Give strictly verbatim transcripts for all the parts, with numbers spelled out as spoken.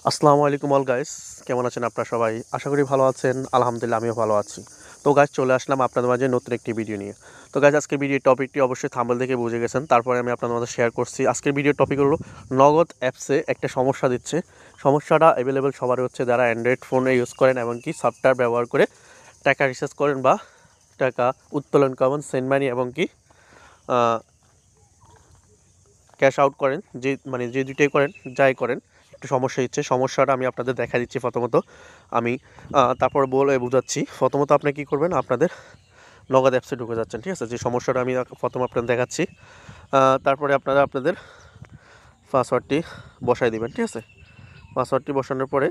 আসসালামু আলাইকুম all guys, কেমন আছেন আপনারা সবাই? আশা করি ভালো আছেন। আলহামদুলিল্লাহ আমিও ভালো আছি। তো গাইস, চলে আসলাম আপনাদের মাঝে নতুন একটি ভিডিও নিয়ে। তো গাইস, আজকের ভিডিওর টপিকটি অবশ্যই থাম্বনেল দেখে বুঝে গেছেন, তারপরে আমি আপনাদের মাঝে শেয়ার করছি। আজকের ভিডিওর টপিক হলো নগদ অ্যাপসে একটা সমস্যা দিচ্ছে। সমস্যাটা অ্যাভেলেবেল সবারই হচ্ছে, যারা অ্যান্ড্রয়েড ফোনে ইউজ করেন এবং কি সফটওয়্যার ব্যবহার করে টাকা রিচার্জ করেন বা টাকা উত্তোলন করেন, সেন্ড মানি এবং কি ক্যাশ আউট করেন, যে মানে যে দুটোই করেন, যাই করেন, একটু সমস্যা হচ্ছে। সমস্যাটা আমি আপনাদের দেখা দিচ্ছি। প্রথমত আমি তারপর বলে বোঝাচ্ছি। প্রথমত আপনি কী করবেন, আপনাদের নগদ অ্যাপসে ঢুকে যাচ্ছেন, ঠিক আছে? যে সমস্যাটা আমি প্রথম আপনাদের দেখাচ্ছি। তারপরে আপনারা আপনাদের পাসওয়ার্ডটি বসাই দিবেন, ঠিক আছে? পাসওয়ার্ডটি বসানোর পরে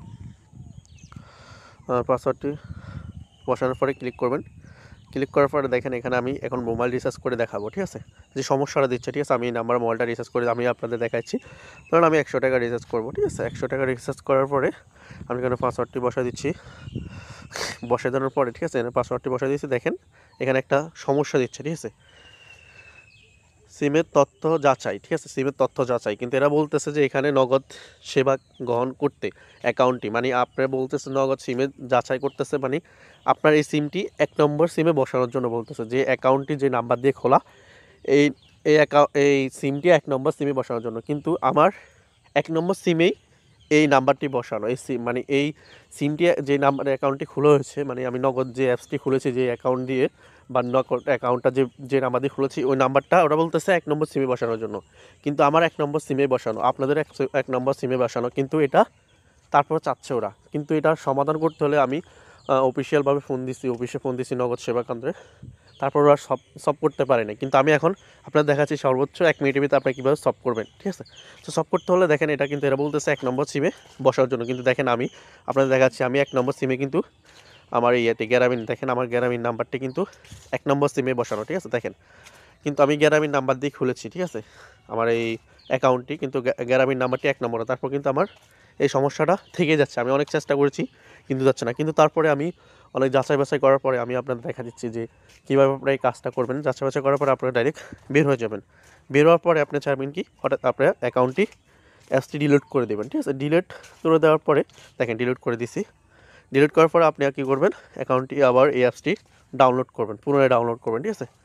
পাসওয়ার্ডটি বসানোর পরে ক্লিক করবেন। ক্লিক করার পরে দেখেন এখানে আমি এখন মোবাইল রিচার্জ করে দেখাবো, ঠিক আছে? যে সমস্যাটা দিচ্ছে, ঠিক আছে? আমি নাম্বার মোবাইলটা রিচার্জ করে আমি আপনাদের দেখাচ্ছি। কারণ আমি একশো টাকা রিচার্জ করবো, ঠিক আছে? একশো টাকা রিচার্জ করার পরে আমি এখানে পাসওয়ার্ডটি বসাই দিচ্ছি। বসাই দেওয়ার পরে, ঠিক আছে, পাসওয়ার্ডটি বসাই দিচ্ছি। দেখেন এখানে একটা সমস্যা দিচ্ছে, ঠিক আছে? সিমের তথ্য যাচাই, ঠিক আছে? সিমের তথ্য যাচাই, কিন্তু এরা বলতেছে যে এখানে নগদ সেবা গ্রহণ করতে অ্যাকাউন্টটি, মানে আপনারা বলতেছে নগদ সিমে যাচাই করতেছে, মানে আপনার এই সিমটি এক নম্বর সিমে বসানোর জন্য বলতেছে। যে অ্যাকাউন্টটি যে নাম্বার দিয়ে খোলা, এই এই অ্যাকাউ এই সিমটি এক নম্বর সিমে বসানোর জন্য, কিন্তু আমার এক নম্বর সিমেই এই নাম্বারটি বসানো। এই সিম মানে এই সিমটি যে নাম্বার অ্যাকাউন্টটি খুলে হয়েছে, মানে আমি নগদ যে অ্যাপসটি খুলেছি যে অ্যাকাউন্ট দিয়ে বা নগদ অ্যাকাউন্টটা যে যে নাম্বার দিয়ে খুলেছি, ওই নাম্বারটা ওরা বলতেছে এক নম্বর সিমে বসানোর জন্য, কিন্তু আমার এক নম্বর সিমে বসানো, আপনাদের এক এক নম্বর সিমে বসানো, কিন্তু এটা তারপর চাচ্ছে ওরা। কিন্তু এটা সমাধান করতে হলে আমি অফিসিয়ালভাবে ফোন দিছি, অফিসে ফোন দিছি নগদ সেবা কেন্দ্রে, তারপর ওরা সব সলভ করতে পারে না। কিন্তু আমি এখন আপনার দেখাচ্ছি সর্বোচ্চ এক মিনিটের ভিতরে আপনি কীভাবে সলভ করবেন, ঠিক আছে? তো সলভ করতে হলে দেখেন এটা কিন্তু এরা বলতেছে এক নম্বর সিমে বসার জন্য, কিন্তু দেখেন আমি আপনাদের দেখাচ্ছি আমি এক নম্বর সিমে কিন্তু আমার ইয়েতে গ্রামীণ, দেখেন আমার গ্রামীণ নাম্বারটি কিন্তু এক নম্বর সিমে বসানো, ঠিক আছে? দেখেন কিন্তু আমি গ্রামীণ নাম্বার দিয়ে খুলেছি, ঠিক আছে, আমার এই অ্যাকাউন্টটি, কিন্তু গ্রামীণ নাম্বারটি এক নম্বরে। তারপর কিন্তু আমার এই সমস্যাটা থেকে যাচ্ছে। আমি অনেক চেষ্টা করেছি কিন্তু যাচ্ছে না। কিন্তু তারপরে আমি অনেক যাচাই বাছাই করার পরে আমি আপনাদের দেখা দিচ্ছি যে কীভাবে আপনারা এই কাজটা করবেন। যাচাই বাছাই করার পরে আপনারা ডাইরেক্ট বের হয়ে যাবেন। বের হওয়ার পরে আপনি চাইবেন কি, হঠাৎ আপনার অ্যাকাউন্টটি অ্যাপসটি ডিলিট করে দেবেন, ঠিক আছে? ডিলিট করে দেওয়ার পরে দেখেন ডিলিট করে দিছি। ডিলিট করার পরে আপনি কী করবেন, অ্যাকাউন্টটি আবার এই অ্যাপসটি ডাউনলোড করবেন, পুনরায় ডাউনলোড করবেন, ঠিক আছে?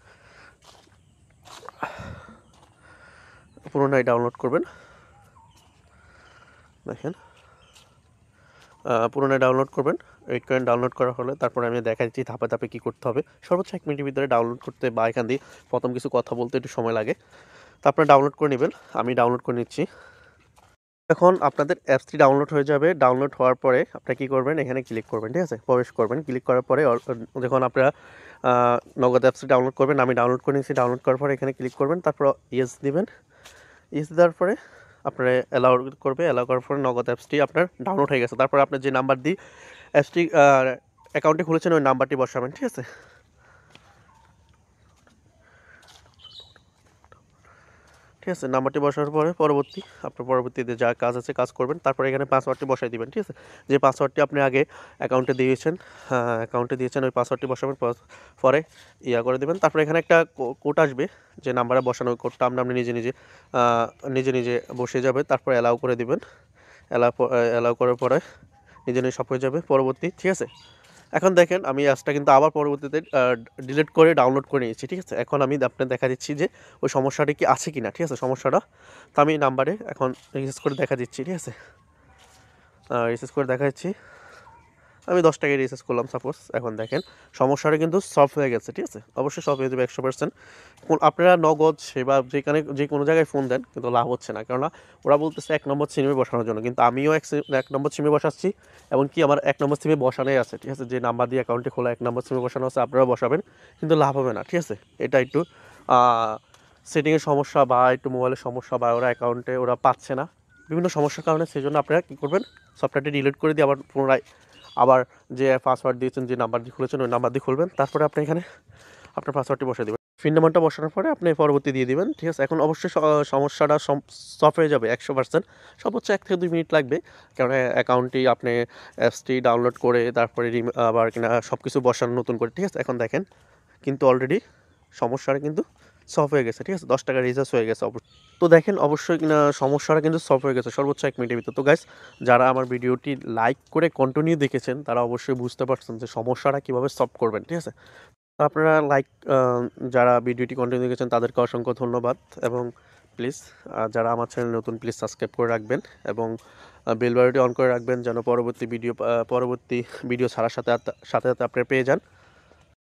পুনরায় ডাউনলোড করবেন। দেখেন পুনরায় ডাউনলোড করবেন। ওয়েট করেন, ডাউনলোড করা হলে তারপরে আমি দেখা দিচ্ছি ধাপে ধাপে কী করতে হবে। সর্বোচ্চ এক মিনিটের ভিতরে ডাউনলোড করতে বা এখান দিয়ে প্রথম কিছু কথা বলতে একটু সময় লাগে। তারপরে ডাউনলোড করে নেবেন। আমি ডাউনলোড করে নিচ্ছি। এখন আপনাদের অ্যাপসটি ডাউনলোড হয়ে যাবে। ডাউনলোড হওয়ার পরে আপনারা কী করবেন, এখানে ক্লিক করবেন, ঠিক আছে? প্রবেশ করবেন। ক্লিক করার পরে যখন আপনারা নগদ অ্যাপসটি ডাউনলোড করবেন, আমি ডাউনলোড করে নিচ্ছি। ডাউনলোড করার পরে এখানে ক্লিক করবেন, তারপর ইয়েস দিবেন। ইয়েস দেওয়ার পরে আপনারা অ্যালাউ করবে। অ্যালাউ করার পরে নগদ অ্যাপসটি আপনার ডাউনলোড হয়ে গেছে। তারপর আপনার যে নাম্বার দিয়ে অ্যাপসটি অ্যাকাউন্টটি খুলেছেন ওই নাম্বারটি বসাবেন, ঠিক আছে? ঠিক আছে, নাম্বারটি বসানোর পরে পরবর্তী আপনার পরবর্তীতে যা কাজ আছে কাজ করবেন। তারপরে এখানে পাসওয়ার্ডটি বসাই দিবেন, ঠিক আছে? যে পাসওয়ার্ডটি আপনি আগে অ্যাকাউন্টে দিয়েছেন, হ্যাঁ অ্যাকাউন্টে দিয়েছেন, ওই পাসওয়ার্ডটি বসাবেন, পরে ইয়া করে দেবেন। তারপরে এখানে একটা কোড আসবে, যে নাম্বারে বসানো ওই কোডটা আপনি আপনি নিজে নিজে নিজে নিজে বসে যাবে। তারপরে অ্যালাউ করে দিবেন। অ্যালাউ অ্যালাউ করার পরে নিজে নিজে সব হয়ে যাবে পরবর্তী, ঠিক আছে? এখন দেখেন আমি অ্যাপসটা কিন্তু আবার পরবর্তীতে ডিলিট করে ডাউনলোড করে নিয়েছি, ঠিক আছে? এখন আমি আপনার দেখা দিচ্ছি যে ওই সমস্যাটি কি আছে কি না, ঠিক আছে? সমস্যাটা তো আমি নাম্বারে এখন রিচার্জ করে দেখা দিচ্ছি, ঠিক আছে? রিচার্জ করে দেখা দিচ্ছি। আমি দশ টাকায় রিচার্জ করলাম সাপোজ। এখন দেখেন সমস্যাটা কিন্তু সলভ হয়ে গেছে, ঠিক আছে? অবশ্যই সলভ হয়ে যাবে একশো পার্সেন্ট। আপনারা নগদ সেবা যেখানে যে কোনো জায়গায় ফোন দেন, কিন্তু লাভ হচ্ছে না, কেননা ওরা বলতেছে এক নম্বর সিমে বসানোর জন্য, কিন্তু আমিও এক এক নম্বর সিমে বসাচ্ছি, এবং কি আমার এক নম্বর সিমে বসানোই আছে, ঠিক আছে? যে নাম্বার দিয়ে অ্যাকাউন্টে খোলা এক নম্বর সিমে বসানো আছে, আপনারাও বসাবেন, কিন্তু লাভ হবে না, ঠিক আছে? এটা একটু সেটিংয়ের সমস্যা বা একটু মোবাইলের সমস্যা, বা ওরা অ্যাকাউন্টে ওরা পাচ্ছে না, বিভিন্ন সমস্যার কারণে। সেই জন্য আপনারা কী করবেন, সফটওয়্যারটি ডিলিট করে দিয়ে আবার পুনরায় আবার যে পাসওয়ার্ড দিয়েছেন, যে নাম্বার দিয়ে খুলেছেন ওই নাম্বার দিয়ে খুলবেন। তারপরে আপনি এখানে আপনার পাসওয়ার্ডটি বসে দেবেন। পিন নাম্বারটা বসানোর পরে আপনি পরবর্তী দিয়ে দিবেন, ঠিক আছে? এখন অবশ্যই সমস্যাটা সলভ হয়ে যাবে একশো পার্সেন্ট। সর্বোচ্চ এক থেকে দুই মিনিট লাগবে, কারণ অ্যাকাউন্টটি আপনি অ্যাপসটি ডাউনলোড করে তারপরে আবার কিনা সব কিছু বসানো নতুন করে, ঠিক আছে? এখন দেখেন কিন্তু অলরেডি সমস্যাটা কিন্তু সলভ হয়ে গেছে, ঠিক আছে? দশ টাকা রিচার্জ হয়ে গেছে অবশ্য। তো দেখেন অবশ্যই কিনা সমস্যাটা কিন্তু সলভ হয়ে গেছে সর্বোচ্চ এক মিনিটের ভিতর। তো গাইস, যারা আমার ভিডিওটি লাইক করে কন্টিনিউ দেখেছেন তারা অবশ্যই বুঝতে পারছেন যে সমস্যাটা কীভাবে সলভ করবেন, ঠিক আছে? তো আপনারা লাইক যারা ভিডিওটি কন্টিনিউ দেখেছেন তাদেরকে অসংখ্য ধন্যবাদ, এবং প্লিজ যারা আমার চ্যানেল নতুন প্লিজ সাবস্ক্রাইব করে রাখবেন এবং বেল বাটনটি অন করে রাখবেন যেন পরবর্তী ভিডিও পরবর্তী ভিডিও ছাড়ার সাথে সাথে সাথে আপনারা পেয়ে যান।